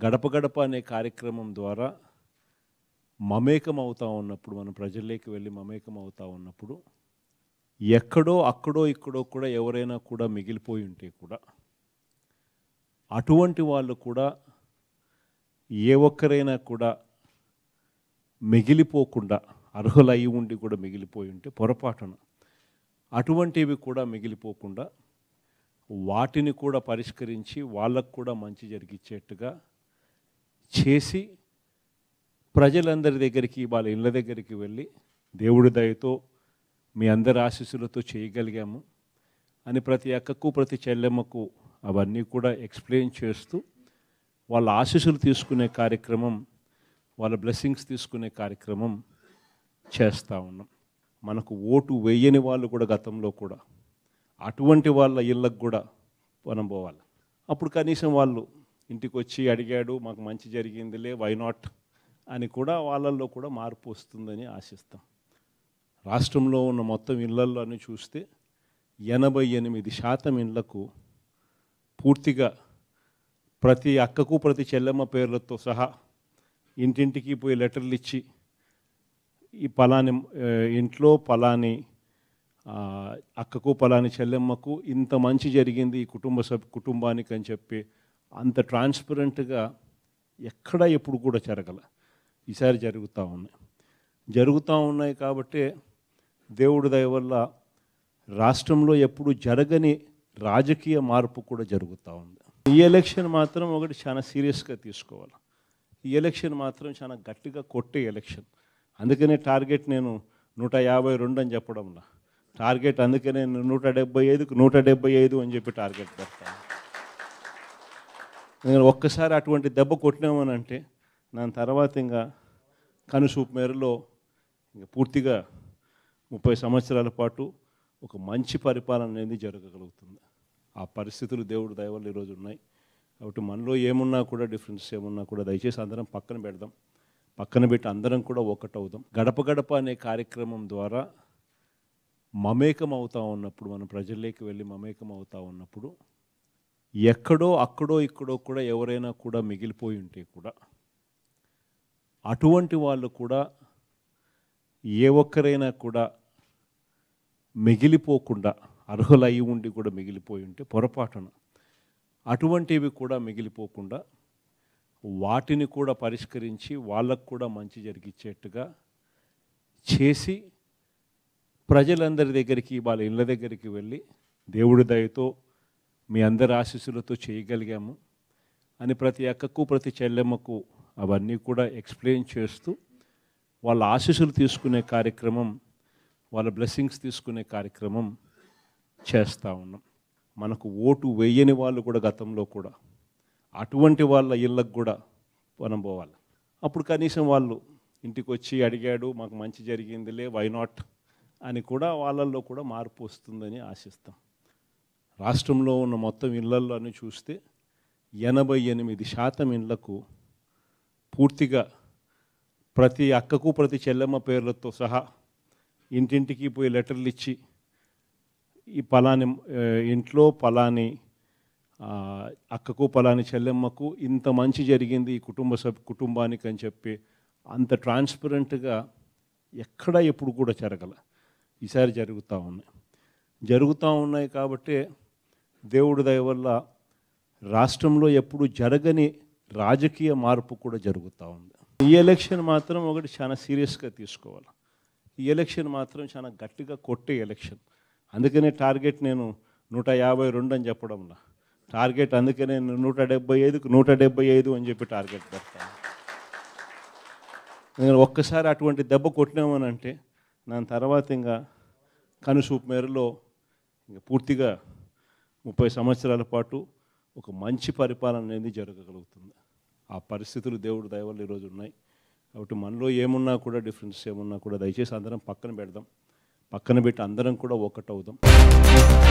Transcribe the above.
గడప గడప అనే కార్యక్రమం ద్వారా మమేకం అవుతా ఉన్నప్పుడు, మనం ప్రజల్లోకి వెళ్ళి మమేకం అవుతా ఉన్నప్పుడు ఎక్కడో అక్కడో ఇక్కడో కూడా ఎవరైనా కూడా మిగిలిపోయి ఉంటే కూడా అటువంటి వాళ్ళు కూడా ఏ ఒక్కరైనా కూడా మిగిలిపోకుండా, అర్హులై ఉండి కూడా మిగిలిపోయి ఉంటే పొరపాటున అటువంటివి కూడా మిగిలిపోకుండా వాటిని కూడా పరిష్కరించి వాళ్ళకు కూడా మంచి జరిగించేట్టుగా చేసి ప్రజలందరి దగ్గరికి, వాళ్ళ ఇళ్ళ దగ్గరికి వెళ్ళి దేవుడి దయతో మీ అందరి ఆశీస్సులతో చేయగలిగాము అని ప్రతి అక్కకు ప్రతి చెల్లెమ్మకు అవన్నీ కూడా ఎక్స్ప్లెయిన్ చేస్తూ వాళ్ళ ఆశీస్సులు తీసుకునే కార్యక్రమం, వాళ్ళ బ్లెస్సింగ్స్ తీసుకునే కార్యక్రమం చేస్తూ ఉన్నాం. మనకు ఓటు వేయని వాళ్ళు కూడా గతంలో కూడా అటువంటి వాళ్ళ ఇళ్ళకు కూడా మనం పోవాలి. అప్పుడు కనీసం వాళ్ళు ఇంటికి వచ్చి అడిగాడు, మాకు మంచి జరిగిందిలే, వై నాట్ అని కూడా వాళ్ళల్లో కూడా మార్పు వస్తుందని ఆశిస్తాం. రాష్ట్రంలో ఉన్న మొత్తం ఇళ్లల్లో అని చూస్తే 88% ఇళ్లకు పూర్తిగా ప్రతి అక్కకు ప్రతి చెల్లెమ్మ పేర్లతో సహా ఇంటింటికి పోయి లెటర్లు ఇచ్చి ఈ పలాని ఇంట్లో పలాని అక్కకు పలాని చెల్లెమ్మకు ఇంత మంచి జరిగింది ఈ కుటుంబానికి అని చెప్పి అంత ట్రాన్స్పరెంట్గా ఎక్కడ ఎప్పుడు కూడా జరగల. ఈసారి జరుగుతూ ఉన్నాయి కాబట్టి దేవుడి దయ వల్ల రాష్ట్రంలో ఎప్పుడు జరగని రాజకీయ మార్పు కూడా జరుగుతూ ఉంది. ఈ ఎలక్షన్ మాత్రం ఒకటి చాలా సీరియస్గా తీసుకోవాలి. ఈ ఎలక్షన్ మాత్రం చాలా గట్టిగా కొట్టే ఎలక్షన్. అందుకనే టార్గెట్ నేను 152 అని చెప్పడంలా, టార్గెట్ అందుకనే 175కు 175 అని చెప్పి టార్గెట్ పెడతాను. నేను ఒక్కసారి అటువంటి దెబ్బ కొట్టినామనంటే దాని తర్వాత ఇంకా కనుసూపు మేరలో ఇంకా పూర్తిగా 30 సంవత్సరాల పాటు ఒక మంచి పరిపాలన అనేది జరగగలుగుతుంది. ఆ పరిస్థితులు దేవుడు దయ వల్ల ఈరోజు ఉన్నాయి. కాబట్టి మనలో ఏమున్నా కూడా, డిఫరెన్స్ ఏమున్నా కూడా దయచేసి అందరం పక్కన పెడదాం. పక్కన పెట్టి అందరం కూడా ఒకటవుదాం. గడప గడప అనే కార్యక్రమం ద్వారా మమేకం అవుతూ ఉన్నప్పుడు, మనం ప్రజల్లోకి వెళ్ళి మమేకం అవుతూ ఉన్నప్పుడు ఎక్కడో అక్కడో ఇక్కడో కూడా ఎవరైనా కూడా మిగిలిపోయి ఉంటే కూడా అటువంటి వాళ్ళు కూడా ఏ ఒక్కరైనా కూడా మిగిలిపోకుండా, అర్హులై ఉండి కూడా మిగిలిపోయి ఉంటే పొరపాటున అటువంటివి కూడా మిగిలిపోకుండా వాటిని కూడా పరిష్కరించి వాళ్ళకు కూడా మంచి జరిగించేట్టుగా చేసి ప్రజలందరి దగ్గరికి, వాళ్ళ ఇళ్ళ దగ్గరికి వెళ్ళి దేవుడి దయతో మీ అందరి ఆశీస్సులతో చేయగలిగాము అని ప్రతి అక్కకు ప్రతి చెల్లెమ్మకు అవన్నీ కూడా ఎక్స్ప్లెయిన్ చేస్తూ వాళ్ళ ఆశీస్సులు తీసుకునే కార్యక్రమం, వాళ్ళ బ్లెస్సింగ్స్ తీసుకునే కార్యక్రమం చేస్తూ ఉన్నాం. మనకు ఓటు వేయని వాళ్ళు కూడా గతంలో కూడా అటువంటి వాళ్ళ ఇళ్ళకు కూడా మనం పోవాలి. అప్పుడు కనీసం వాళ్ళు ఇంటికి వచ్చి అడిగాడు, మాకు మంచి జరిగిందిలే, వై నాట్ అని కూడా వాళ్ళల్లో కూడా మార్పు వస్తుందని ఆశిస్తాం. రాష్ట్రంలో ఉన్న మొత్తం ఇళ్లల్లో అని చూస్తే 88% ఇళ్లకు పూర్తిగా ప్రతి అక్కకు ప్రతి చెల్లెమ్మ పేర్లతో సహా ఇంటింటికి పోయి లెటర్లు ఇచ్చి ఈ పలాని ఇంట్లో పలాని అక్కకు పలాని చెల్లెమ్మకు ఇంత మంచి జరిగింది ఈ కుటుంబానికి అని చెప్పి అంత ట్రాన్స్పరెంట్గా ఎక్కడ ఎప్పుడు కూడా జరగల. ఈసారి జరుగుతూ ఉన్నాయి కాబట్టి దేవుడి దయ వల్ల రాష్ట్రంలో ఎప్పుడు జరగని రాజకీయ మార్పు కూడా జరుగుతూ ఉంది. ఈ ఎలక్షన్ మాత్రం ఒకటి చాలా సీరియస్గా తీసుకోవాలి. ఈ ఎలక్షన్ మాత్రం చాలా గట్టిగా కొట్టే ఎలక్షన్. అందుకనే టార్గెట్ నేను 152 అని చెప్పడంలా, టార్గెట్ అందుకనే 175కు 175 అని చెప్పి టార్గెట్ పెడతాను. నేను ఒక్కసారి అటువంటి దెబ్బ కొట్టినామనంటే దాని తర్వాత ఇంకా కనుసూపు మేరలో ఇంకా పూర్తిగా 30 సంవత్సరాల పాటు ఒక మంచి పరిపాలన అనేది జరగగలుగుతుంది. ఆ పరిస్థితులు దేవుడు దయ వల్ల ఈరోజు ఉన్నాయి. కాబట్టి మనలో ఏమున్నా కూడా, డిఫరెన్స్ ఏమున్నా కూడా దయచేసి అందరం పక్కన పెడదాం. పక్కన పెట్టి అందరం కూడా ఒకటవుదాం.